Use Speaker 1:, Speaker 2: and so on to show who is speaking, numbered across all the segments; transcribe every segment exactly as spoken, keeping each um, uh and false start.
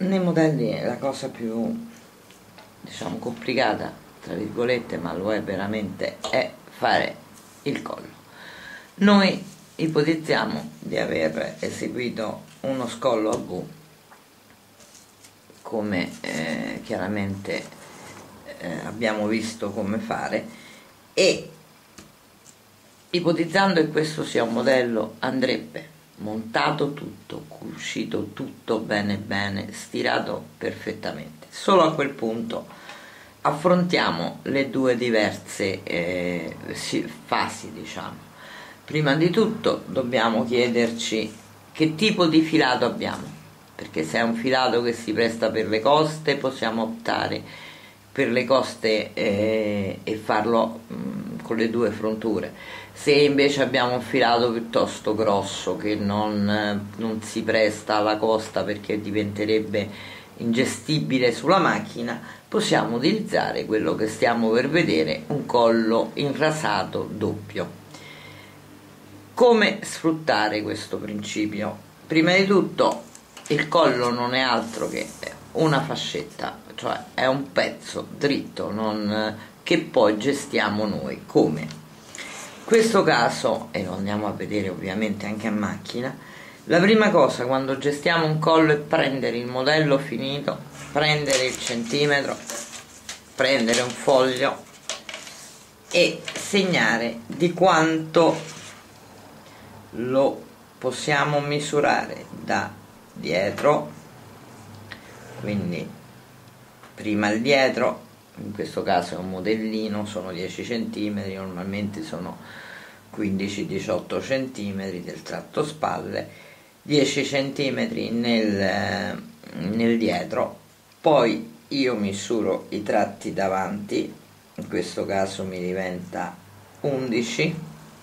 Speaker 1: Nei modelli la cosa più, diciamo, complicata, tra virgolette, ma lo è veramente, è fare il collo. Noi ipotizziamo di aver eseguito uno scollo a V, come eh, chiaramente eh, abbiamo visto come fare, e ipotizzando che questo sia un modello, andrebbe montato tutto, cucito tutto bene bene, stirato perfettamente. Solo a quel punto affrontiamo le due diverse eh, fasi, diciamo. Prima di tutto dobbiamo chiederci che tipo di filato abbiamo, perché se è un filato che si presta per le coste possiamo optare per le coste eh, e farlo mh, con le due fronture. Se invece abbiamo un filato piuttosto grosso che non, non si presta alla costa perché diventerebbe ingestibile sulla macchina, possiamo utilizzare quello che stiamo per vedere, un collo inrasato doppio. Come sfruttare questo principio? Prima di tutto il collo non è altro che una fascetta, cioè è un pezzo dritto non, che poi gestiamo noi. Come? In questo caso, e lo andiamo a vedere ovviamente anche a macchina, la prima cosa quando gestiamo un collo è prendere il modello finito, prendere il centimetro, prendere un foglio e segnare di quanto lo possiamo misurare da dietro, quindi prima il dietro, in questo caso è un modellino, sono dieci centimetri, normalmente sono quindici diciotto centimetri del tratto spalle, dieci centimetri nel, nel dietro, poi io misuro i tratti davanti, in questo caso mi diventa undici,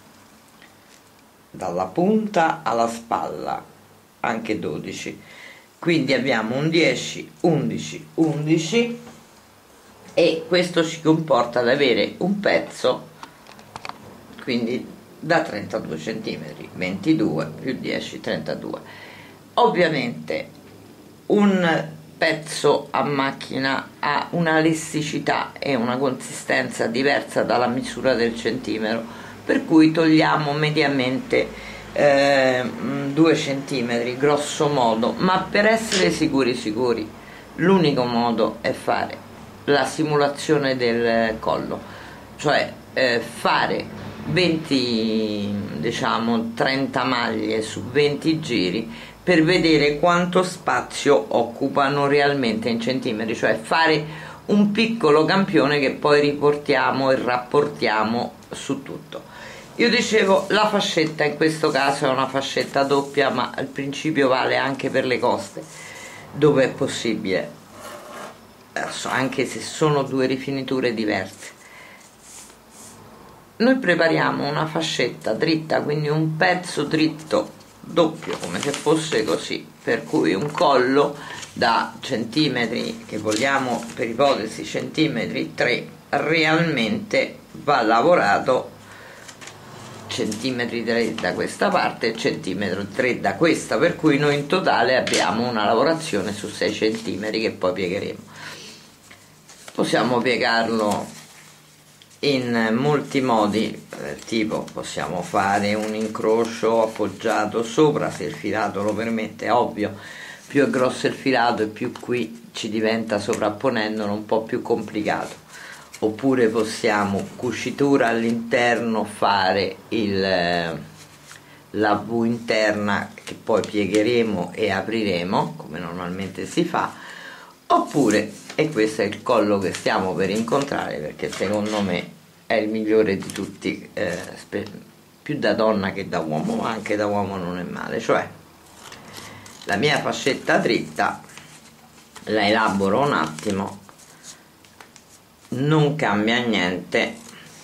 Speaker 1: dalla punta alla spalla anche dodici, quindi abbiamo un dieci, undici, undici, e questo ci comporta ad avere un pezzo quindi da trentadue centimetri, ventidue più dieci, trentadue. Ovviamente un pezzo a macchina ha una elasticità e una consistenza diversa dalla misura del centimetro, per cui togliamo mediamente eh, due centimetri grosso modo, ma per essere sicuri sicuri l'unico modo è fare la simulazione del collo, cioè eh, fare venti, diciamo trenta maglie su venti giri per vedere quanto spazio occupano realmente in centimetri, cioè fare un piccolo campione che poi riportiamo e rapportiamo su tutto. Io dicevo, la fascetta in questo caso è una fascetta doppia, ma il principio vale anche per le coste dove è possibile, anche se sono due rifiniture diverse. Noi prepariamo una fascetta dritta, quindi un pezzo dritto doppio, come se fosse così, per cui un collo da centimetri, che vogliamo per ipotesi centimetri tre, realmente va lavorato centimetri tre da questa parte e centimetro tre da questa, per cui noi in totale abbiamo una lavorazione su sei centimetri che poi piegheremo. Possiamo piegarlo in molti modi, tipo possiamo fare un incrocio appoggiato sopra se il filato lo permette, è ovvio, più è grosso il filato e più qui ci diventa, sovrapponendolo, un po' più complicato. Oppure possiamo, cucitura all'interno, fare il, la V interna che poi piegheremo e apriremo come normalmente si fa. Oppure, e questo è il collo che stiamo per incontrare, perché secondo me è il migliore di tutti, eh, più da donna che da uomo, ma anche da uomo non è male, cioè la mia fascetta dritta la elaboro un attimo, non cambia niente,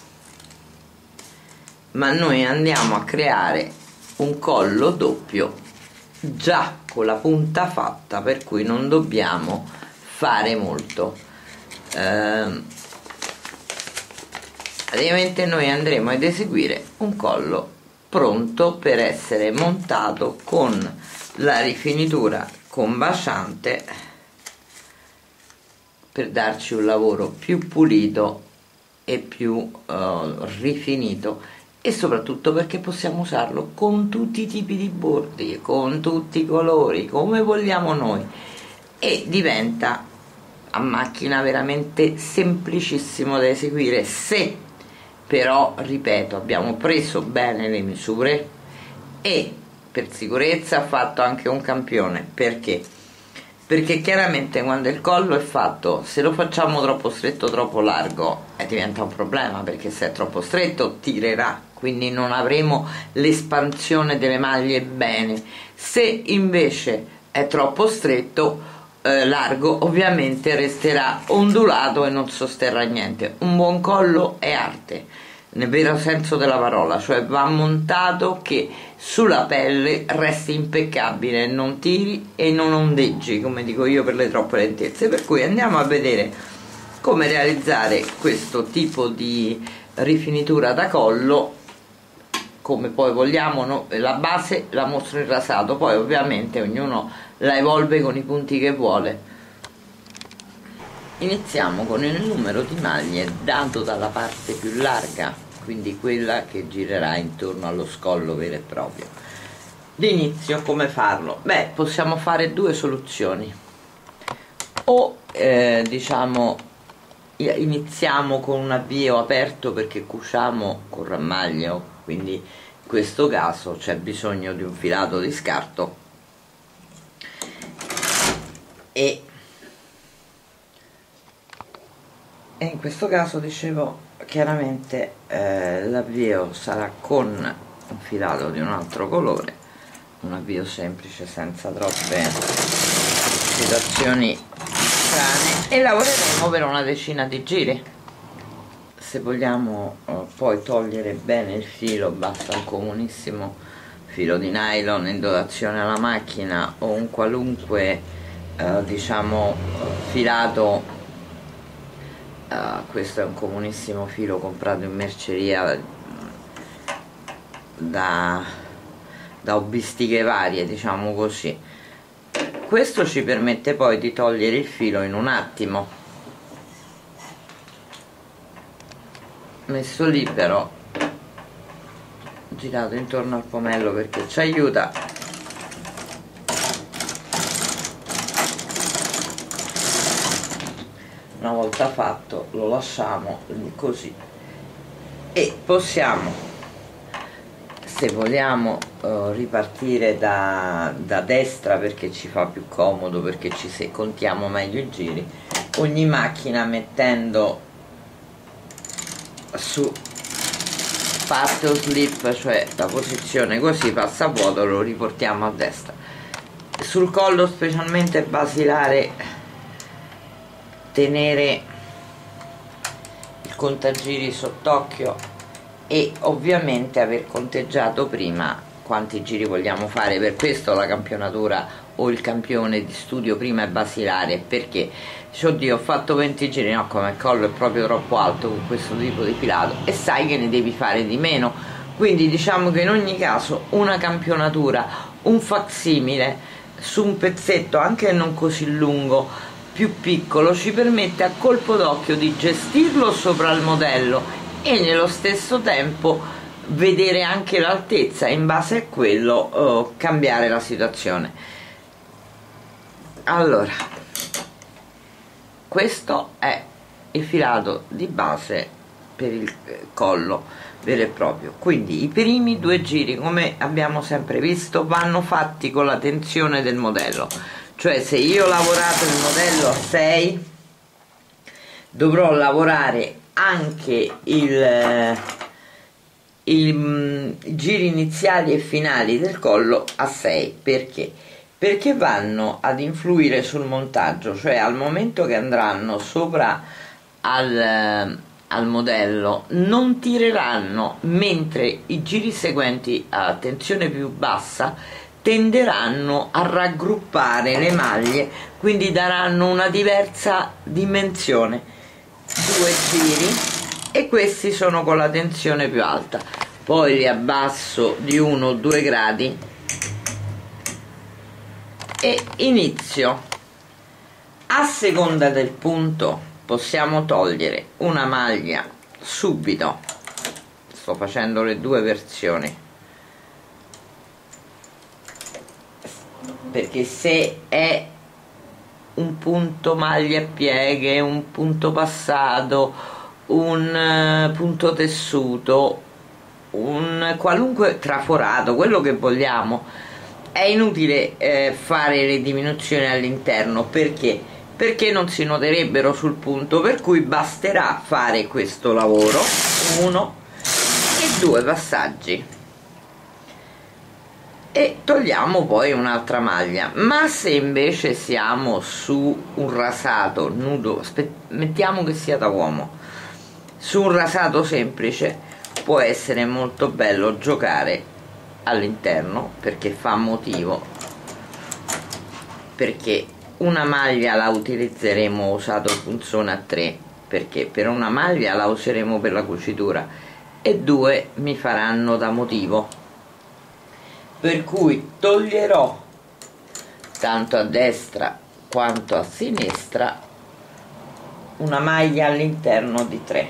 Speaker 1: ma noi andiamo a creare un collo doppio già con la punta fatta, per cui non dobbiamo fare molto. Eh, praticamente noi andremo ad eseguire un collo pronto per essere montato con la rifinitura combaciante per darci un lavoro più pulito e più uh, rifinito, e soprattutto perché possiamo usarlo con tutti i tipi di bordi, con tutti i colori, come vogliamo noi, e diventa a macchina veramente semplicissimo da eseguire, se però, ripeto, abbiamo preso bene le misure e per sicurezza ha fatto anche un campione. Perché? Perché chiaramente quando il collo è fatto, se lo facciamo troppo stretto, troppo largo, eh, diventa un problema, perché se è troppo stretto tirerà, quindi non avremo l'espansione delle maglie bene. Se invece è troppo stretto, eh, largo, ovviamente resterà ondulato e non sosterrà niente. Un buon collo è arte, nel vero senso della parola, cioè va montato che sulla pelle resti impeccabile, non tiri e non ondeggi, come dico io, per le troppe lentezze. Per cui andiamo a vedere come realizzare questo tipo di rifinitura da collo, come poi vogliamo, no? La base la mostro in rasato, poi ovviamente ognuno la evolve con i punti che vuole. Iniziamo con il numero di maglie dato dalla parte più larga, quindi quella che girerà intorno allo scollo vero e proprio. L'inizio come farlo? Beh, possiamo fare due soluzioni: o eh, diciamo iniziamo con un avvio aperto perché cuciamo con rammaglio, quindi in questo caso c'è bisogno di un filato di scarto, e, e in questo caso dicevo chiaramente eh, l'avvio sarà con un filato di un altro colore, un avvio semplice senza troppe situazioni strane, e lavoreremo per una decina di giri. Se vogliamo eh, poi togliere bene il filo, basta un comunissimo filo di nylon in dotazione alla macchina o un qualunque eh, diciamo filato. Uh, questo è un comunissimo filo comprato in merceria da, da hobbistiche varie, diciamo così. Questo ci permette poi di togliere il filo in un attimo, messo libero, girato intorno al pomello perché ci aiuta. Una volta fatto lo lasciamo così, e possiamo, se vogliamo, uh, ripartire da, da destra perché ci fa più comodo, perché ci se contiamo meglio i giri. Ogni macchina, mettendo su parte o slip, cioè la posizione così, passa a vuoto, lo riportiamo a destra. Sul collo specialmente basilare tenere il contagiri sott'occhio e ovviamente aver conteggiato prima quanti giri vogliamo fare. Per questo la campionatura o il campione di studio prima è basilare, perché dice, oddio, ho fatto venti giri, no, come il collo è proprio troppo alto con questo tipo di filato, e sai che ne devi fare di meno. Quindi diciamo che in ogni caso una campionatura, un facsimile su un pezzetto anche non così lungo, più piccolo, ci permette a colpo d'occhio di gestirlo sopra il modello e nello stesso tempo vedere anche l'altezza e in base a quello eh, cambiare la situazione. Allora, questo è il filato di base per il collo vero e proprio. Quindi i primi due giri, come abbiamo sempre visto, vanno fatti con la tensione del modello. Cioè, se io ho lavorato il modello a sei, dovrò lavorare anche il, il, i giri iniziali e finali del collo a sei. Perché? Perché vanno ad influire sul montaggio, cioè al momento che andranno sopra al, al modello non tireranno, mentre i giri seguenti a tensione più bassa tenderanno a raggruppare le maglie, quindi daranno una diversa dimensione. Due giri, e questi sono con la tensione più alta, poi li abbasso di uno o due gradi e inizio A seconda del punto possiamo togliere una maglia subito. Sto facendo le due versioni, perché se è un punto maglia a pieghe, un punto passato, un punto tessuto, un qualunque traforato, quello che vogliamo, è inutile eh, fare le diminuzioni all'interno. Perché? Perché non si noterebbero sul punto, per cui basterà fare questo lavoro, uno e due passaggi, e togliamo poi un'altra maglia. Ma se invece siamo su un rasato nudo, mettiamo che sia da uomo, su un rasato semplice, può essere molto bello giocare all'interno, perché fa motivo, perché una maglia la utilizzeremo usato il punzone a tre, perché per una maglia la useremo per la cucitura, e due mi faranno da motivo, per cui toglierò tanto a destra quanto a sinistra una maglia all'interno di tre.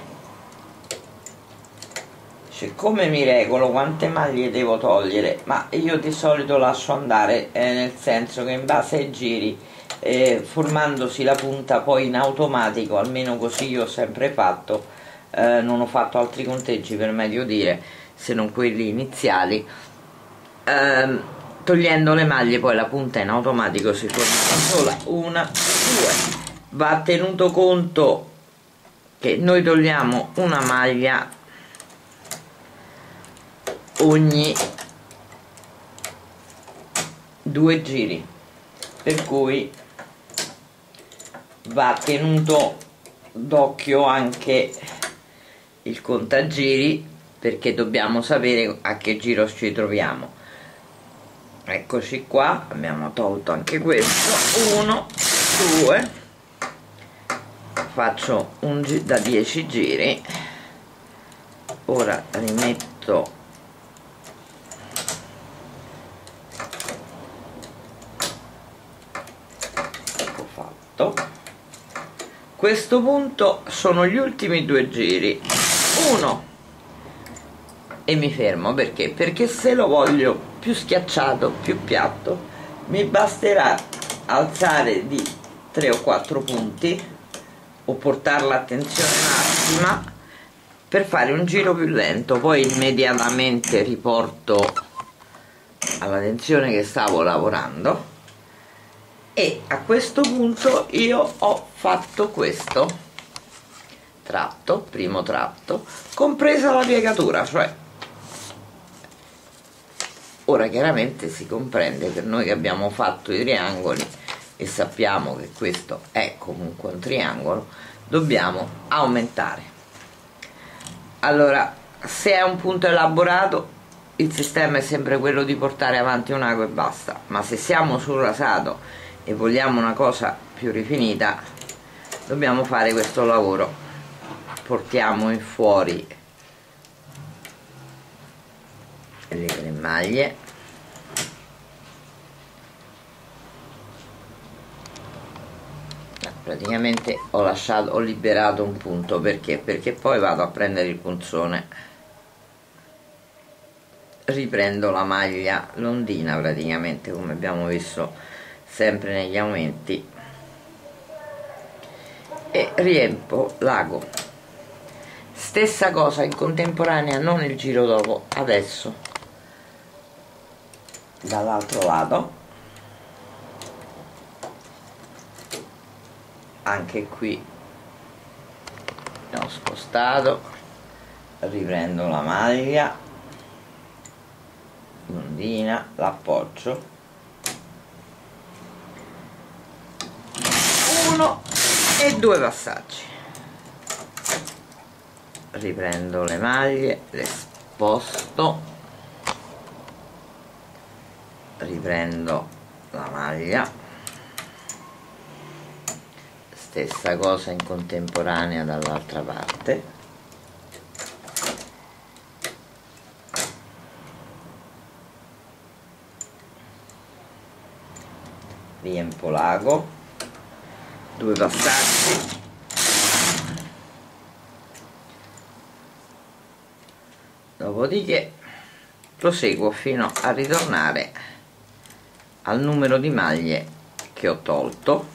Speaker 1: Cioè, come mi regolo quante maglie devo togliere? Ma io di solito lascio andare, eh, nel senso che in base ai giri, eh, formandosi la punta poi in automatico, almeno così io ho sempre fatto, eh, non ho fatto altri conteggi per meglio dire, se non quelli iniziali, eh, togliendo le maglie poi la punta in automatico si forma sola, una, due. Va tenuto conto che noi togliamo una maglia ogni due giri, per cui va tenuto d'occhio anche il contagiri, perché dobbiamo sapere a che giro ci troviamo. Eccoci qua, abbiamo tolto anche questo, uno, due, faccio un giro da dieci giri, ora rimetto fatto. Questo punto sono gli ultimi due giri, uno, e mi fermo. Perché? Perché se lo voglio più schiacciato, più piatto, mi basterà alzare di tre o quattro punti o portare l'attenzione massima per fare un giro più lento, poi immediatamente riporto alla tensione che stavo lavorando, e a questo punto io ho fatto questo tratto, primo tratto, compresa la piegatura. Cioè, ora chiaramente si comprende, per noi che abbiamo fatto i triangoli e sappiamo che questo è comunque un triangolo, dobbiamo aumentare. Allora, se è un punto elaborato, il sistema è sempre quello di portare avanti un ago e basta, ma se siamo sul rasato e vogliamo una cosa più rifinita, dobbiamo fare questo lavoro. Portiamo in fuori le tre maglie, praticamente ho lasciato, ho liberato un punto. Perché? Perché poi vado a prendere il punzone, riprendo la maglia londina praticamente, come abbiamo visto sempre negli aumenti, e riempo l'ago. Stessa cosa in contemporanea, non il giro dopo, adesso dall'altro lato, anche qui ho spostato, riprendo la maglia londina, l'appoggio, uno e due passaggi, riprendo le maglie, le sposto, riprendo la maglia, stessa cosa in contemporanea dall'altra parte, riempo l'ago, due passaggi, dopodiché proseguo fino a ritornare al numero di maglie che ho tolto.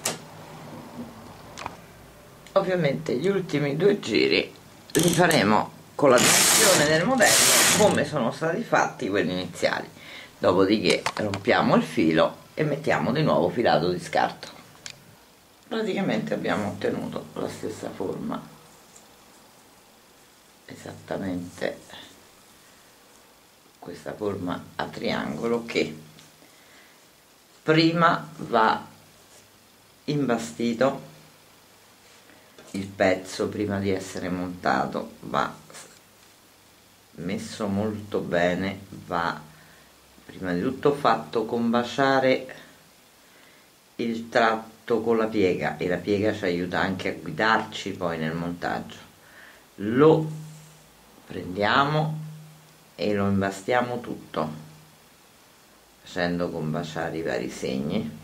Speaker 1: Ovviamente gli ultimi due giri li faremo con la dimensione del modello come sono stati fatti quelli iniziali, dopodiché rompiamo il filo e mettiamo di nuovo filato di scarto. Praticamente abbiamo ottenuto la stessa forma, esattamente questa forma a triangolo, che prima va imbastito il pezzo, prima di essere montato va messo molto bene, va prima di tutto fatto combaciare il tratto con la piega, e la piega ci aiuta anche a guidarci poi nel montaggio. Lo prendiamo e lo imbastiamo tutto facendo combaciare i vari segni,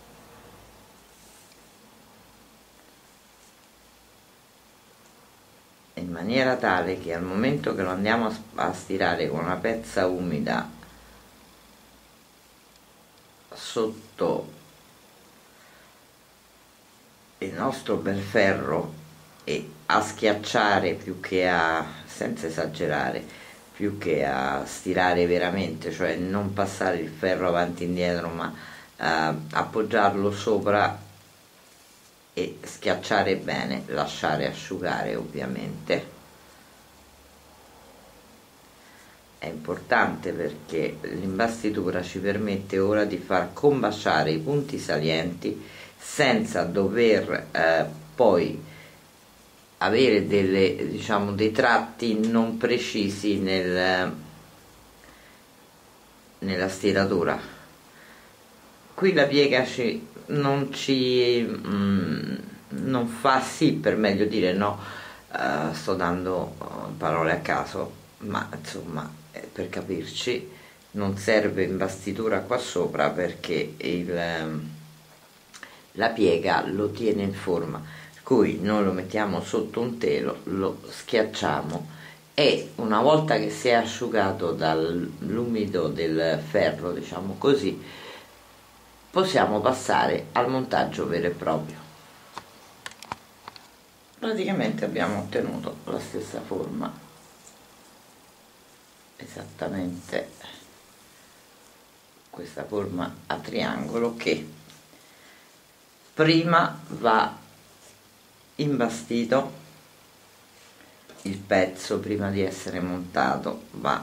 Speaker 1: in maniera tale che al momento che lo andiamo a stirare con una pezza umida sotto il nostro bel ferro e a schiacciare più che a, senza esagerare, più che a stirare veramente, cioè non passare il ferro avanti e indietro, ma eh, appoggiarlo sopra e schiacciare bene, lasciare asciugare. Ovviamente è importante perché l'imbastitura ci permette ora di far combaciare i punti salienti senza dover eh, poi avere delle, diciamo, dei tratti non precisi nel, nella stiratura. Qui la piega ci, non ci mm, non fa sì, per meglio dire, no, uh, sto dando uh, parole a caso, ma insomma, eh, per capirci, non serve imbastitura qua sopra perché il, um, la piega lo tiene in forma, per cui noi lo mettiamo sotto un telo, lo schiacciamo e una volta che si è asciugato dall'umido del ferro, diciamo così, possiamo passare al montaggio vero e proprio. Praticamente abbiamo ottenuto la stessa forma, esattamente questa forma a triangolo, che prima va imbastito il pezzo, prima di essere montato va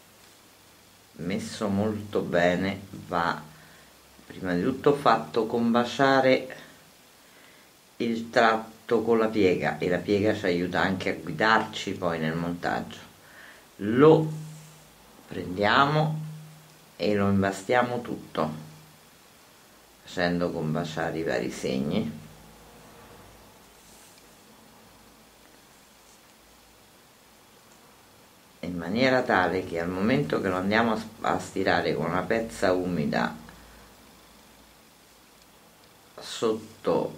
Speaker 1: messo molto bene, va prima di tutto fatto combaciare il tratto con la piega, e la piega ci aiuta anche a guidarci poi nel montaggio. Lo prendiamo e lo imbastiamo tutto facendo combaciare i vari segni, in maniera tale che al momento che lo andiamo a stirare con una pezza umida sotto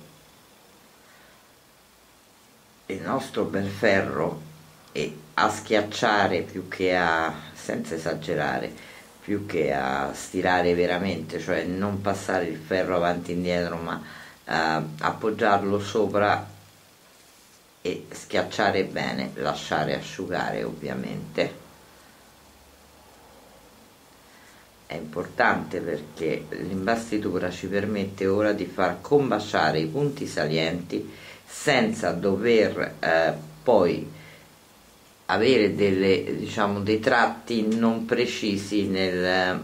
Speaker 1: il nostro bel ferro e a schiacciare più che a, senza esagerare, più che a stirare veramente, cioè non passare il ferro avanti e indietro, ma eh, appoggiarlo sopra e schiacciare bene, lasciare asciugare. Ovviamente è importante perché l'imbastitura ci permette ora di far combaciare i punti salienti senza dover eh, poi avere delle, diciamo, dei tratti non precisi nel,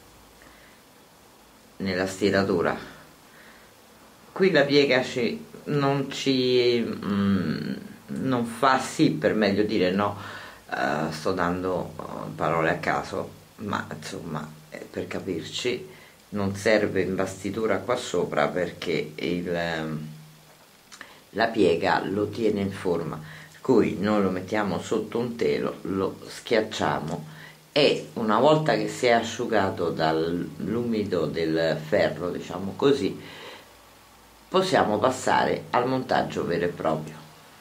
Speaker 1: nella stiratura. Qui la piega ci, non ci mm, non fa sì, per meglio dire, no, uh, sto dando uh, parole a caso, ma insomma, eh, per capirci, non serve imbastitura qua sopra perché il, la piega lo tiene in forma, per cui noi lo mettiamo sotto un telo, lo schiacciamo e una volta che si è asciugato dall'umido del ferro, diciamo così, possiamo passare al montaggio vero e proprio.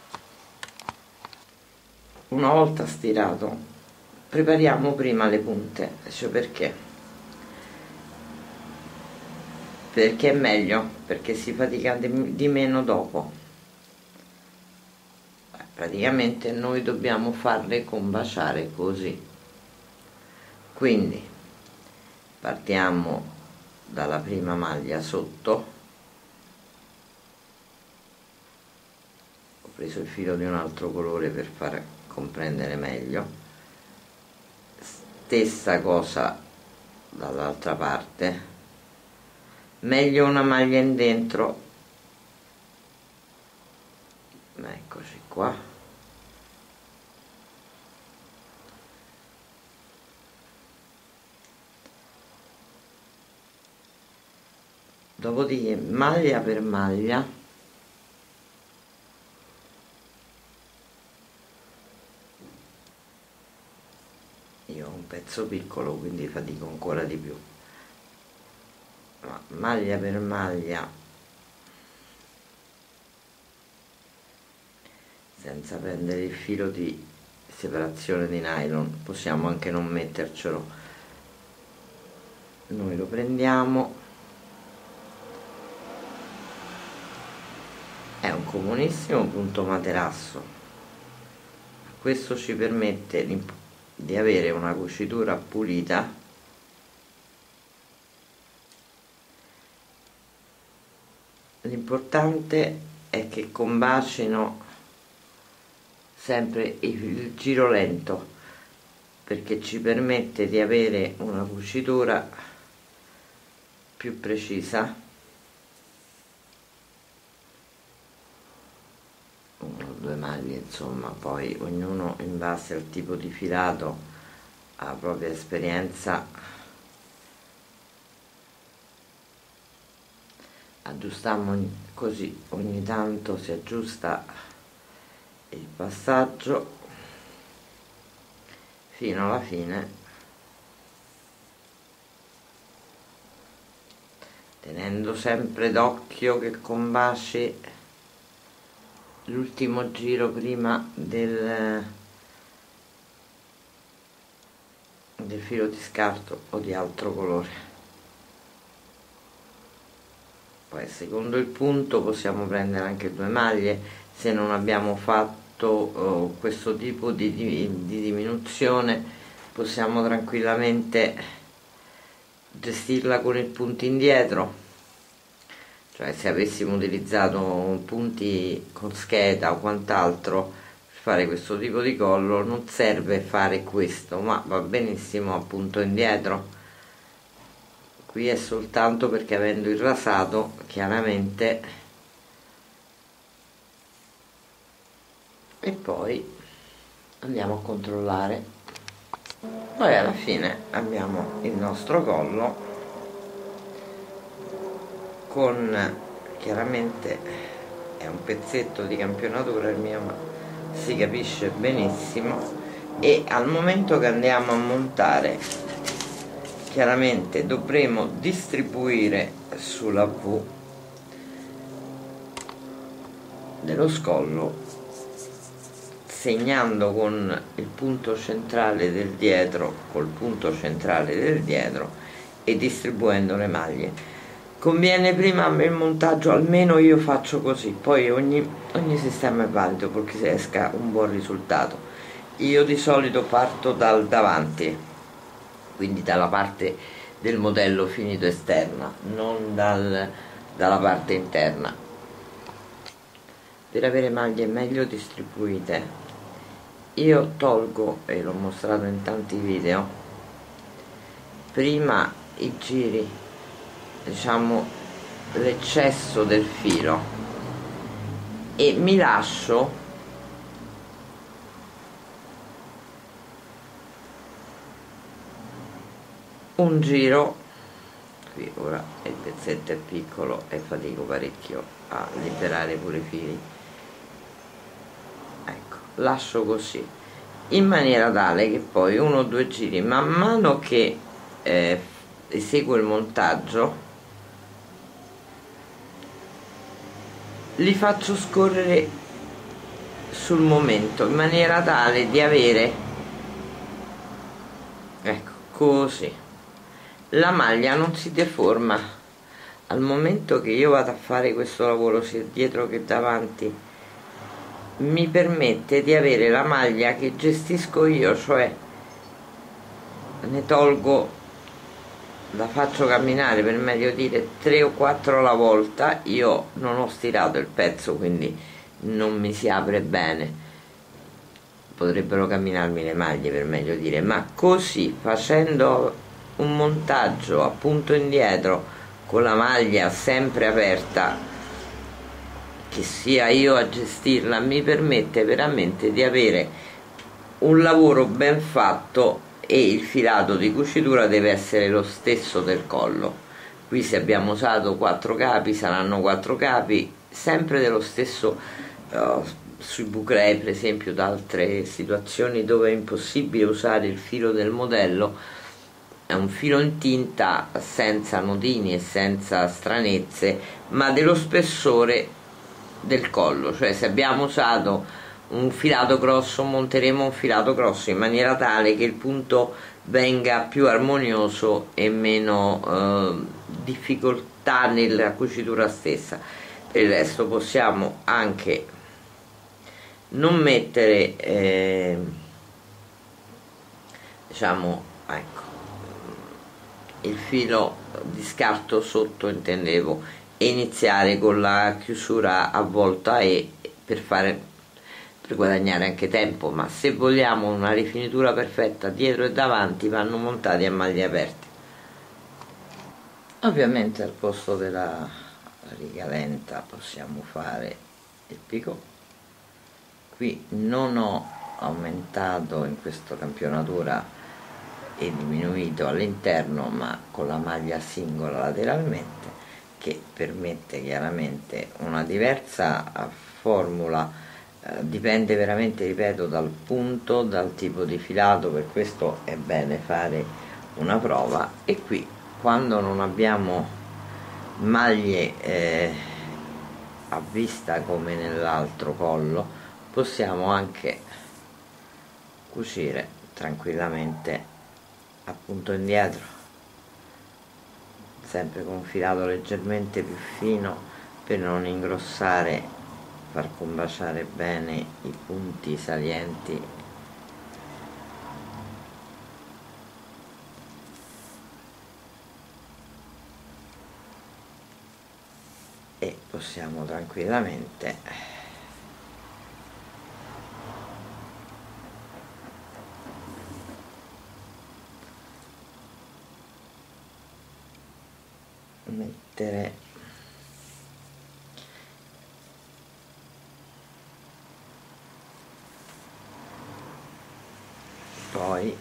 Speaker 1: Una volta stirato, prepariamo prima le punte, cioè perché? Perché è meglio, perché si fatica di, di meno dopo. Praticamente noi dobbiamo farle combaciare così. Quindi partiamo dalla prima maglia sotto. Ho preso il filo di un altro colore per far comprendere meglio. Stessa cosa dall'altra parte. Meglio una maglia in dentro. Eccoci qua. Dopodiché maglia per maglia io ho un pezzo piccolo, quindi fatico ancora di più, ma maglia per maglia, senza prendere il filo di separazione di nylon. Possiamo anche non mettercelo, noi lo prendiamo. È un comunissimo punto materasso, questo ci permette di avere una cucitura pulita, l'importante è che combacino sempre il giro lento, perché ci permette di avere una cucitura più precisa. Uno o due maglie, insomma, poi ognuno in base al tipo di filato, alla propria esperienza, aggiustiamo così, ogni tanto si aggiusta il passaggio fino alla fine, tenendo sempre d'occhio che combaci l'ultimo giro prima del, del filo di scarto o di altro colore. Poi secondo il punto possiamo prendere anche due maglie se non abbiamo fatto oh, questo tipo di, di, di diminuzione. Possiamo tranquillamente gestirla con il punto indietro, cioè se avessimo utilizzato punti con scheda o quant'altro per fare questo tipo di collo non serve fare questo, ma va benissimo a punto indietro. Qui è soltanto perché avendo il rasato chiaramente, e poi andiamo a controllare. Poi alla fine abbiamo il nostro collo con, chiaramente è un pezzetto di campionatura il mio, ma si capisce benissimo. E al momento che andiamo a montare, chiaramente dovremo distribuire sulla V dello scollo, segnando con il punto centrale del dietro col punto centrale del dietro e distribuendo le maglie. Conviene prima il montaggio, almeno io faccio così, poi ogni, ogni sistema è valido perché si esca un buon risultato. Io di solito parto dal davanti, quindi dalla parte del modello finito esterna, non dal, dalla parte interna, per avere maglie meglio distribuite. Io tolgo, e l'ho mostrato in tanti video, prima i giri, diciamo l'eccesso del filo, e mi lascio un giro qui. Ora il pezzetto è piccolo e fatico parecchio a liberare pure i fili, ecco, lascio così in maniera tale che poi uno o due giri, man mano che eh, eseguo il montaggio, li faccio scorrere sul momento in maniera tale di avere, ecco, così la maglia non si deforma. Al momento che io vado a fare questo lavoro sia dietro che davanti, mi permette di avere la maglia che gestisco io, cioè ne tolgo, la faccio camminare, per meglio dire, tre o quattro alla volta. Io non ho stirato il pezzo, quindi non mi si apre bene, potrebbero camminarmi le maglie, per meglio dire, ma così, facendo un montaggio a punto indietro con la maglia sempre aperta, che sia io a gestirla, mi permette veramente di avere un lavoro ben fatto, e il filato di cucitura deve essere lo stesso del collo. Qui se abbiamo usato quattro capi saranno quattro capi sempre dello stesso. Uh, sui bouclé, per esempio, da altre situazioni dove è impossibile usare il filo del modello, è un filo in tinta senza nodini e senza stranezze, ma dello spessore del collo, cioè se abbiamo usato un filato grosso monteremo un filato grosso in maniera tale che il punto venga più armonioso e meno eh, difficoltà nella cucitura stessa. Per il resto possiamo anche non mettere eh, diciamo, ecco, il filo di scarto sotto, intendevo, e iniziare con la chiusura a volta E per fare per guadagnare anche tempo, ma se vogliamo una rifinitura perfetta dietro e davanti vanno montati a maglie aperte. Ovviamente al posto della riga lenta possiamo fare il picot. Qui non ho aumentato in questa campionatura e diminuito all'interno, ma con la maglia singola lateralmente, che permette chiaramente una diversa formula. Eh, dipende veramente, ripeto, dal punto, dal tipo di filato, per questo è bene fare una prova. E qui, quando non abbiamo maglie eh, a vista come nell'altro collo, possiamo anche cucire tranquillamente a punto indietro, sempre con un filato leggermente più fino per non ingrossare, far combaciare bene i punti salienti e possiamo tranquillamente mettere poi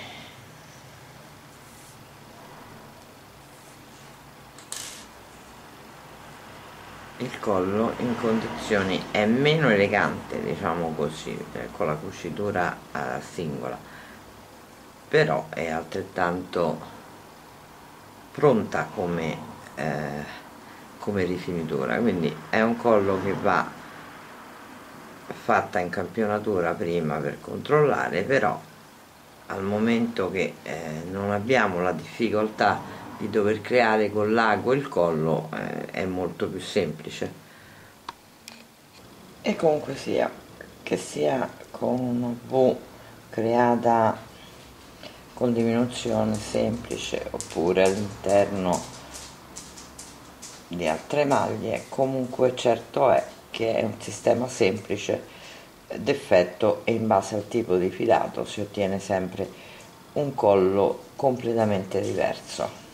Speaker 1: il collo in condizioni, è meno elegante, diciamo così, con la cucitura eh, singola, però è altrettanto pronta come, eh, come rifinitura. Quindi è un collo che va fatta in campionatura prima per controllare, però al momento che eh, non abbiamo la difficoltà di dover creare con l'ago il collo, eh, è molto più semplice. E comunque sia, che sia con una V creata con diminuzione semplice oppure all'interno di altre maglie, comunque certo è che è un sistema semplice d'effetto, e in base al tipo di filato si ottiene sempre un collo completamente diverso.